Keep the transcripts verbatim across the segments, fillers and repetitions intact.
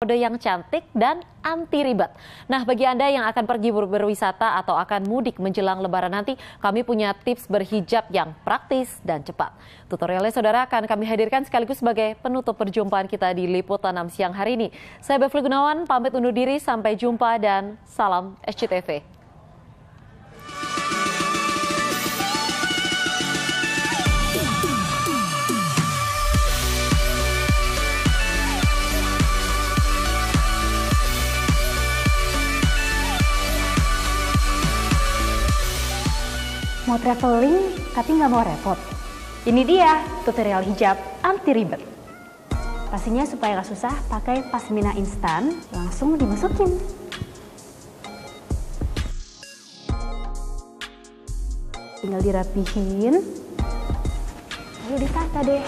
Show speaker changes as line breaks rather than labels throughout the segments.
Mode yang cantik dan anti ribet. Nah, bagi Anda yang akan pergi ber berwisata atau akan mudik menjelang Lebaran nanti, kami punya tips berhijab yang praktis dan cepat. Tutorialnya saudara akan kami hadirkan sekaligus sebagai penutup perjumpaan kita di Liputan enam siang hari ini. Saya Bevli Gunawan, pamit undur diri, sampai jumpa dan salam S C T V.
Mau traveling tapi nggak mau repot? Ini dia tutorial hijab anti ribet. Pastinya supaya nggak susah, pakai pasmina instan, langsung dimasukin. Tinggal dirapihin, lalu ditata deh.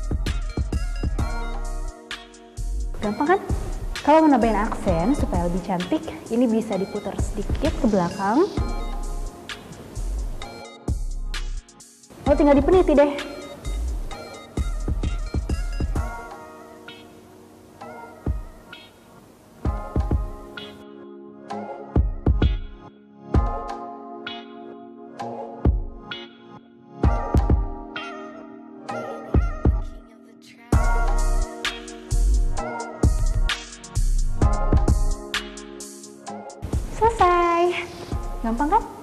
Gampang kan? Kalau mau nambahin aksen supaya lebih cantik, ini bisa diputar sedikit ke belakang. Lalu tinggal dipeniti deh. Selesai. Gampang kan?